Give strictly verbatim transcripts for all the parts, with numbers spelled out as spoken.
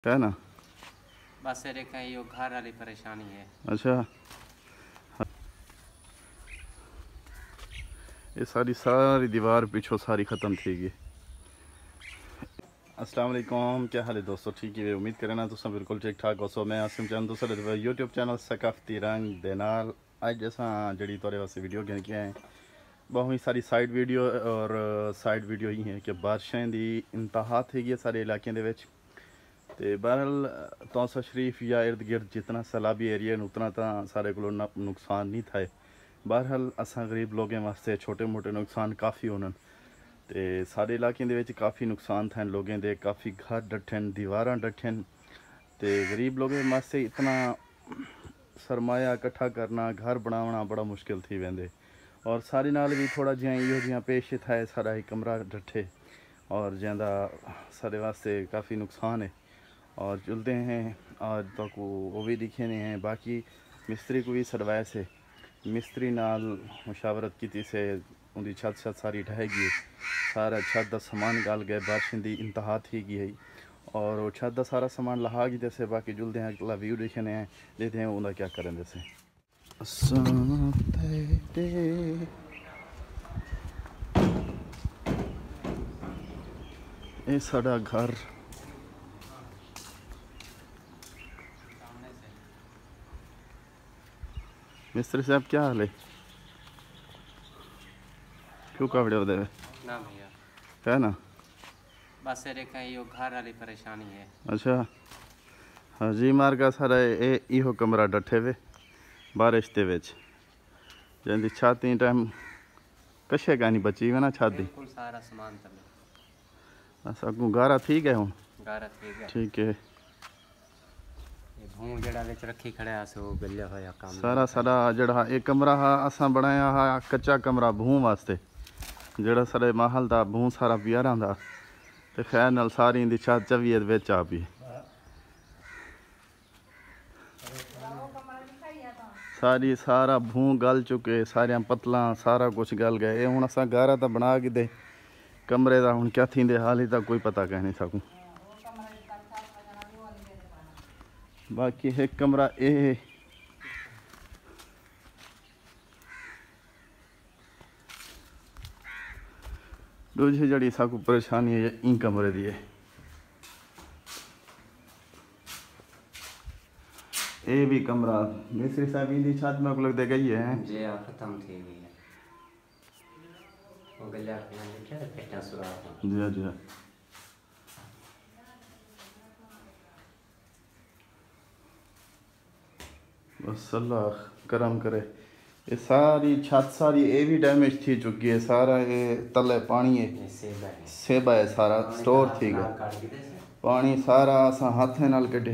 क्या ना बस ये कहीं यो घर वाली परेशानी है। अच्छा, ये सारी सारी दीवार पिछो सारी ख़त्म थी गई। अस्सलाम वालेकुम, क्या हाल है दोस्तों? ठीक है, उम्मीद करना तुम बिल्कुल ठीक ठाक हो। सो मैं आसिम चंद दूसरे यूट्यूब चैनल सकाफती रंग दे नाल अज असा जी थोड़े वास्ते वीडियो गिन के आए। बहुत ही सारी साइड वीडियो और साइड वीडियो ही हैं कि बारिशें की इंतहा थी गई सारे इलाके दे विच। ते बहरहाल तौसा शरीफ या इर्द गिर्द जितना सैलाबी एरिया न उतना तो सारे को नुकसान नहीं था। बहरहाल असा गरीब लोगों वास्ते छोटे मोटे नुकसान काफ़ी होने ते सारे इलाके दे विच काफ़ी नुकसान थे लोगों के, काफ़ी घर डठन, दीवार डठन। तो गरीब लोगों वास्ते इतना सरमाया इकट्ठा करना, घर बनाना बड़ा मुश्किल थी वेंदे। और सारे नाल भी थोड़ा जिहा इहो जिहा पेश था, सारा ही कमरा डठे और जैदा सारे वास्ते काफ़ी नुकसान है। और चलते हैं आज तक वो भी दिखे नहीं हैं। बाकी मिस्त्री को भी सड़वाए से मिस्त्री नाल मुशावरत की से उनकी छत छत सारी ढह गई, सारा छत का समान गल गए, बारिश की इंतहा थी गई है और वो छत का सारा सामान लहा गई जैसे। बाकी जुलते हैं अगला व्यू देखने हैं, देखते हैं उनका क्या करें जैसे। ये साड़ा घर मिस्त्री साहब क्या हाल है? क्यों कपड़े उदे ना भैया, क्या ना बस ये कहीं यो घर वाली परेशानी है। अच्छा, हाँ जी मार का सारा ये इहो कमरा डठे वे बारिश के विच जैसी छाती टाइम कशे का नहीं बची वे ना छाती बिल्कुल सारा सामान तले बस अगू गारा थी गए हूँ। गारा थी गया। ठीक है, ये भूं जड़ा विच रखी खड़े आ सो गलिया होया काम सारा सारा जड़ा एक कमरा हा असा बनाया हा कच्चा कमरा भूं वास्ते, जड़ा सारे महल का भूं सारा प्यारा था। तो खैर नाल सारी इंदी छत चवी बिच आ पी सारी सारा भूं गल चुके, सारिया पतला सारा कुछ गल गए। ये हूँ असा गारा तो बना के दे कमरे का हूँ क्या थी हाल ही तक कोई पता कह नहीं सकूँ। बाकी एक कमरा ए दूसरी जड़ी साकू परेशानी है इन कमरे की है। ये भी कमरा मिस्त्री साहब इंदी छत में को लगते गई है जे आ खत्म थी गई है। वो गलिया खाना देखा पेटा सुराख जी जी बस अल्लाह करम करे। ये सारी छत सारी ये भी डैमेज थी चुकी है, सारा ये तले पानी है सेबा है सारा स्टोर थी गया पानी सारा असा हाथ नाल कढ़े।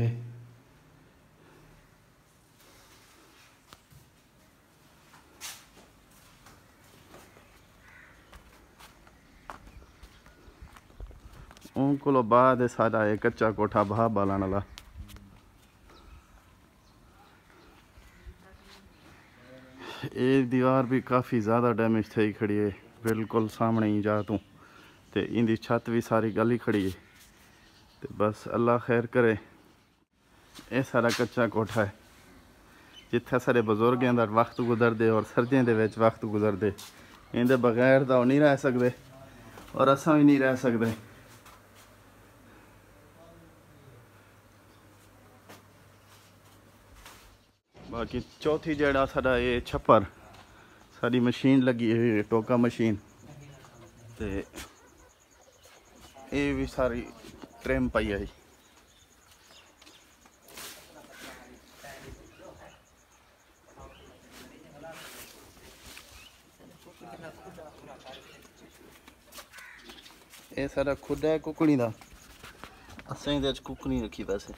उनको बाद सारा ये कच्चा कोठा भाव बालन वाला। ये दीवार भी काफ़ी ज़्यादा डैमेज थी खड़ी है, बिल्कुल सामने ही जा तू तो इंदी छत भी सारी गली खड़ी है। तो बस अल्लाह खैर करे। ये सारा कच्चा कोठा है जिथे सारे बजुर्गों का वक्त गुजरते और सर्दियों के विच वक्त गुजरते, इनके बगैर तो नहीं रह सकते और असा भी नहीं रह सकते। बाकी चौथी जड़ा साडा ये छप्पर सारी मशीन लगी हुई है, टोका मशीन तो ये भी सारी ट्रेम पाई आई। ये सारा खुद है कुकड़ी का, असें कुकड़ी रखी वैसे।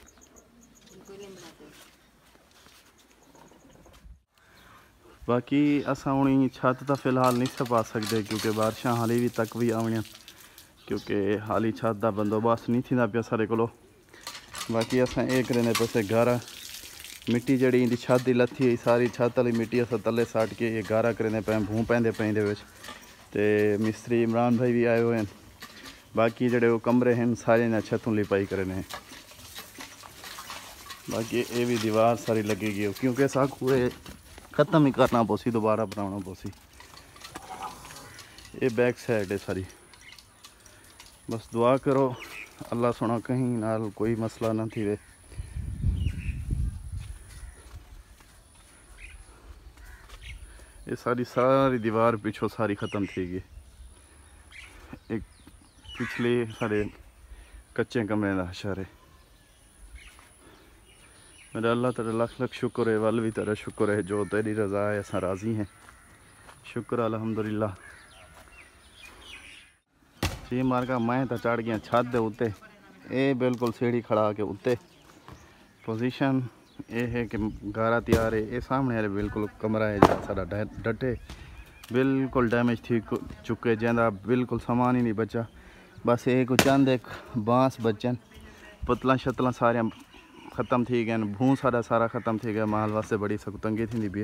बाकी असा हूँ छत तो फिलहाल नहीं सपा सकते क्योंकि बारिशां हाली भी तक भी आनियां, क्योंकि हाली छत का बंदोबस्त नहीं थी पे सारे को। बाकी असा ये करें पैसे गारा मिट्टी जड़ी इंदी छत की लत्थी हुई सारी छत वाली मिट्टी अस तले सट के ये गारा करें पे भूं पैंदे पे तो मिस्त्री इमरान भाई भी आए हुए हैं। बाकी जड़े वो कमरे हैं सारे ने छतों लिपाई करने हैं। बाकी ये भी दीवार सारी लगेगी क्योंकि साकू ख़त्म ही करना पोसी दोबारा बनाना पोसी। ये बैक साइड है सारी। बस दुआ करो अल्लाह सोना कहीं नाल कोई मसला ना थी वे। ये सारी सारी दीवार पिछो सारी ख़त्म थी गई। एक पिछले सारे कच्चे कमरे का इशारे। मेरा अल्लाह तेरा लख लख शुक्र है, वल भी तेरा शुक्र है, जो तेरी रज़ा है असा राज़ी हैं। शुक्र अल्हम्दुलिल्लाह। जी मार का मैं तो चढ़ गया छत दे उत्ते। ये बिल्कुल सीढ़ी खड़ा के उत्ते पोजीशन ये है कि गारा तैयार है। ये सामने वाले बिल्कुल कमरा है जहाँ सारा डटे बिल्कुल डैमेज थी चुके जैदा बिल्कुल सामान ही नहीं बचा। बस एक चंद एक बांस बचन पुतला शतला सारिया ख़त्म थी गए। भूं सारा सारा ख़त्म थी गया। माल वास्ते बड़ी सख्त तंगी थी भी।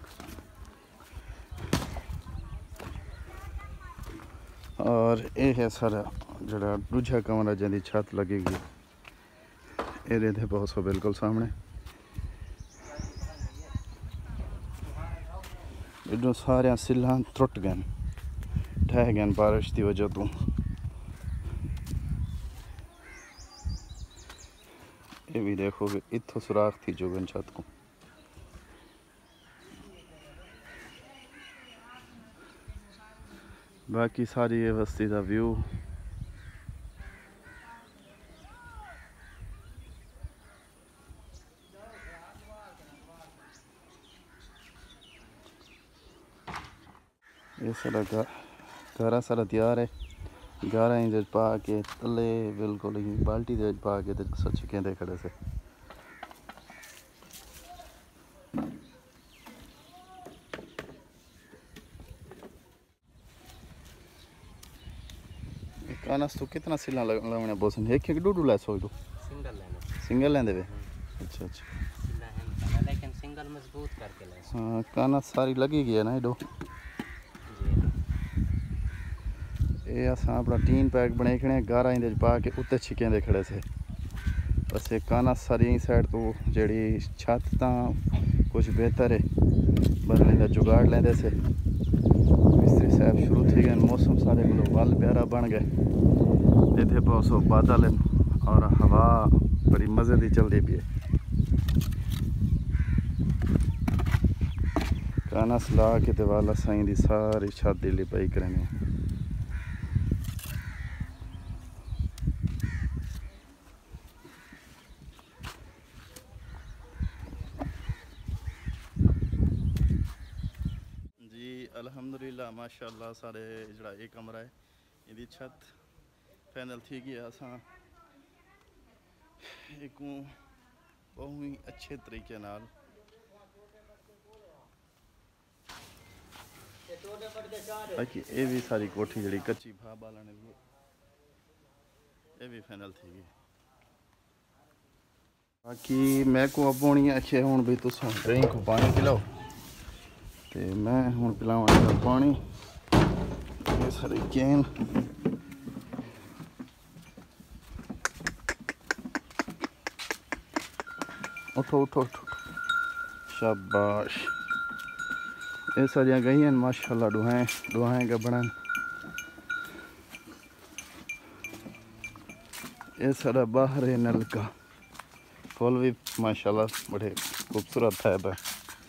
और ये है सारा जड़ा दूजा कमरा जिंदी छत लगेगी ये थे बहुत सो बिल्कुल सामने। इधरों सारे सिल्लां त्रुट गए ठह गए बारिश की वजह तो। ये भी देखो कि इत्थों सुराख थी जो छत को। बाकी सारी ये बस्ती का व्यू ये सारा गारा सारा तैयार है। गारा इंज पा के तले बिल्कुल बाल्टी दे पा के सच कहते खड़े से। कानस तो कितना सिला लगने बोसन एक एक डूडू लै सो सिंगल लेना सिंगल लेंदे वे। अच्छा अच्छा सिला है लेकिन सिंगल मजबूत करके ले। हाँ कानस सारी लगी गई है ना इडो। ये असा अपना टीन पैक बने खड़े गारा इंदे पा के उत्ते छिके दे खड़े से। बस एक कानस सारी साइड तो जड़ी छत ता कुछ बेहतर है बदलने का जुगाड़ लेंदे से। मिस्त्री साहब शुरू थी गए। मौसम सारे को वल प्यारा बन गए। इतने बहुत सो बादल और हवा बड़ी मज़े की चलती पी है। कानस ला के ते वाला साई दी सारी छत दी लिपाई करनी। जी अल्हम्दुलिल्लाह माशाअल्लाह सारे जड़ा ये कमरा है ये छत फाइनल थी गई। असा एक बहुत ही अच्छे तरीके नाल बाकी ये भी सारी कोठी जड़ी कच्ची भा बालने भी ये भी फाइनल थी गई। बाकी मैं को अपनी अच्छे हूँ भी तुम ड्रिंक को पानी पिलाओ तो मैं हूँ पिलावा पानी। ये सारी कैन उठो उठो उठो शाबाश। ये सारिया गई हैं माशाल्लाह दुआएं दुआएं का बनन। ये सारा बाहर है नलका फुल भी माशाल्लाह बड़े खूबसूरत है। बा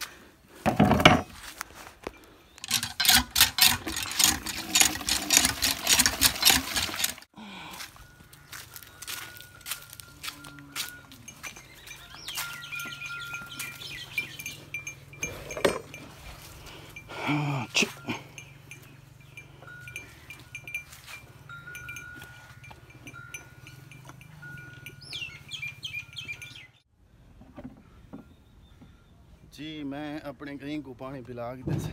जी मैं अपने गई को पानी पिला के दे।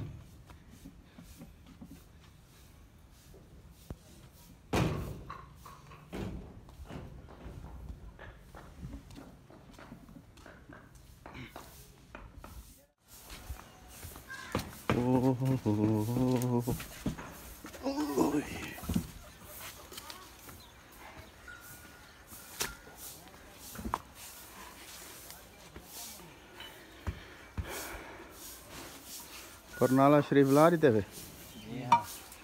परनाला शरीफ ला रही थे जी हाँ।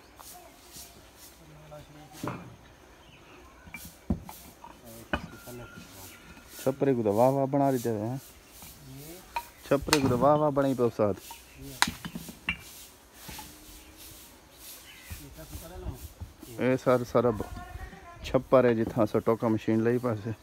छपरे को तो वाह वाह बना रही थे हैं छपरे को तो वाह वाह बनाई पे उस्ताद ए सर सारा छप्पर है जिथा सा टोका मशीन लाई पासे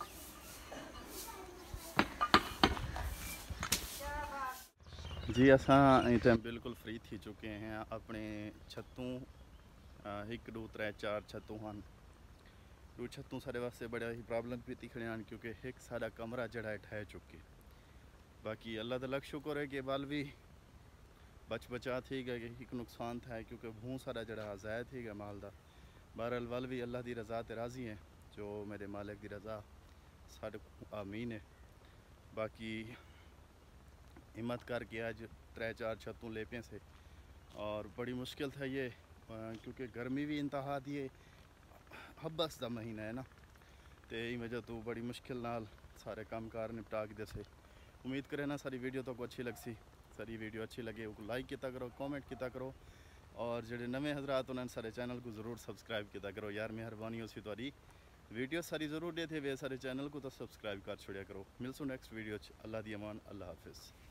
जी असां इस टाइम बिल्कुल फ्री थी चुके हैं अपने छतों एक दो त्रै चार छतों हैं दो छतों सारे वास्ते बड़ा ही प्रॉब्लम भी थी खड़े हैं क्योंकि एक सारा कमरा जड़ा है ठह चुके बाकी अल्लाह का लख शुक्र है कि बल भी बच बचा थी गए एक नुकसान था क्योंकि भूं सारा जड़ा ज़ाया थी गया माल का बहरहाल वल भी अल्लाह की रज़ा ते राज़ी है जो मेरे मालिक की रज़ा साढ़े आमीन है बाकी हिम्मत करके आज त्रै चार छतों ले पे से और बड़ी मुश्किल था ये क्योंकि गर्मी भी इंतहा दी है हब्बस का महीना है ना तो यही वजह तो बड़ी मुश्किल नाल सारे काम कार निपटा के दसे उम्मीद करें ना सारी वीडियो तो को अच्छी लगी सारी वीडियो अच्छी लगे वो लाइक किया करो कमेंट किया करो और जो नवे हजरात उन्होंने सारे चैनल को ज़रूर सब्सक्राइब किया करो यार मेहरबानी उसी तुम्हारी वीडियो सारी ज़रूर दे थे वे सारे चैनल को तो सब्सक्राइब कर छोड़िया करो मिलसू नेक्स्ट वीडियो अल्लाह दी अमान अल्लाह हाफिज़।